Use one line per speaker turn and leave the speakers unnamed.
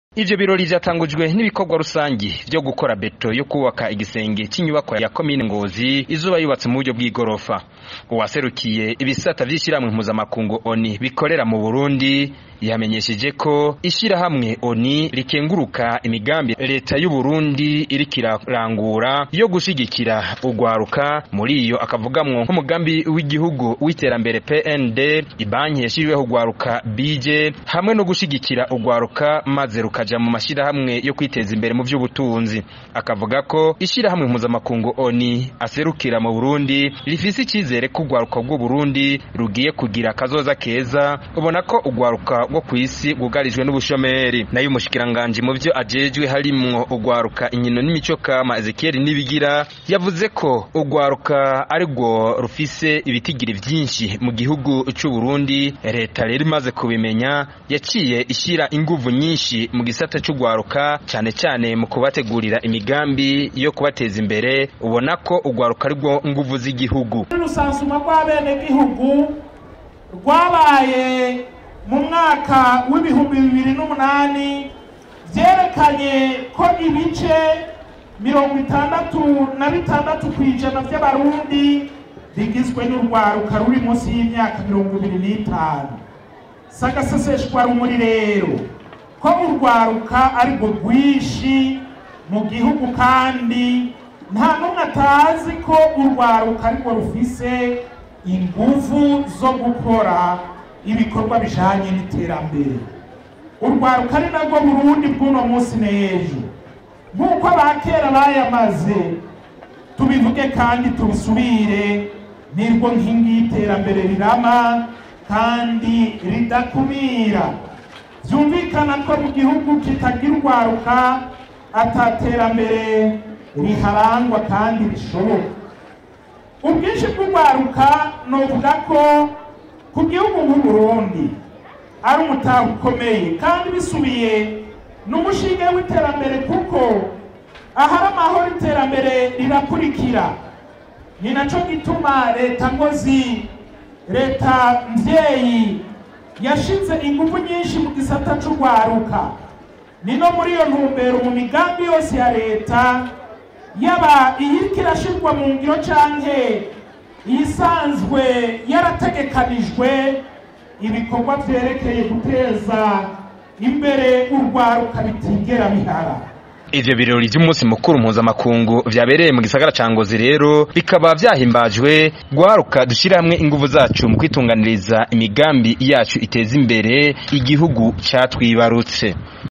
Ivyo birori vyatangujwe n'ibikorwa rusangi vyo gukora beto yo kubaka igisenge c'inyubako ya komine Ngozi izuba yubatse mu buryo bw'igorofa. Uwaserukiye ibisata vy'ishiramwe mpuzamakungu ONI bikorera mu Burundi yamenyesheje ko ishirahamwe ONI rikenguruka imigambi leta y'u Burundi irikirarangura yo gushigikira ugwaruka. Muri iyo akavugamwo nk'umugambi w'igihugu w'iterambere PND, ibanki yashiriweho ugwaruka BJ hamwe no gushigikira ugwaruka maze rukaja mu mashirahamwe yo kwiteza imbere mu vy'ubutunzi. Akavuga ko ishirahamwe mpuzamakungu ONI aserukira mu Burundi rifise icizere ko ugwaruka bw'u Burundi rugiye kugira kazoza keza, ubona ko ugwaruka bwo kwisi gugarijwe n'ubushomeri. Nayo umushikiranganje mu vyo ajejwe harimwo ugwaruka inkino n'imico kama Ezekiel Nibigira yavuze ko ugwaruka ari rwo rufise ibitigiri vyinshi mu gihugu c'u Burundi. Leta rero imaze kubimenya yaciye ishira inguvu nyinshi mu gisata c'ugwaruka, cyane cyane mu kubategurira imigambi yo kubateza imbere. Ubona ko ugwaruka ari rwo nguvu z'igihugu.
Rusansuma rw'abene gihugu rwabaye mu mwaka w'ibihumbi 2008 vyerekanye ko ibice 66% vy'abarundi bigizwe n'urwaruka ruri munsi y'imyaka 25. Sagaseseshwa rumuri rero ko urwaruka ari rwo rwishi mu gihugu, kandi nta numwe atazi ko urwaruka ari rwo rufise inguvu zo gukora ibikorwa bijanye n'iterambere. Urwaruka ari narwo Burundi bw'uno munsi n'ejo, nk'uko abakera bayamaze. Tubivuge kandi tubisubire, nirwo nkingi y'iterambere rirama kandi ridakumira. Vyumvikana ko mu gihugu kitagira urwaruka ataterambere riharangwa kandi rishoboka. Ubwinshi bw'urwaruka novuga ko ku gihugu nk'u Burundi ari umutahe ukomeye kandi bisubiye n'umushinge w'iterambere, kuko ahari amahoro iterambere rirakurikira. Ni naco gituma leta Ngozi, leta mvyeyi yashize ingufu nyinshi mu gisata c'urwaruka. Ni no muri iyo ntumbero mu migambi yose ya leta, yaba iyiriko irashirwa mu ngiro canke isanzwe yarategekanijwe, ibikorwa vyerekeye guteza imbere urwaruka bitigera bihara.
Ivyo birori vy'umunsi mukuru mpuzamakungu vyabereye mu gisagara ca Ngozi rero bikaba vyahimbajwe gwaruka dushira hamwe inguvu zacu mu kwitunganiriza imigambi yacu iteza imbere igihugu catwibarutse.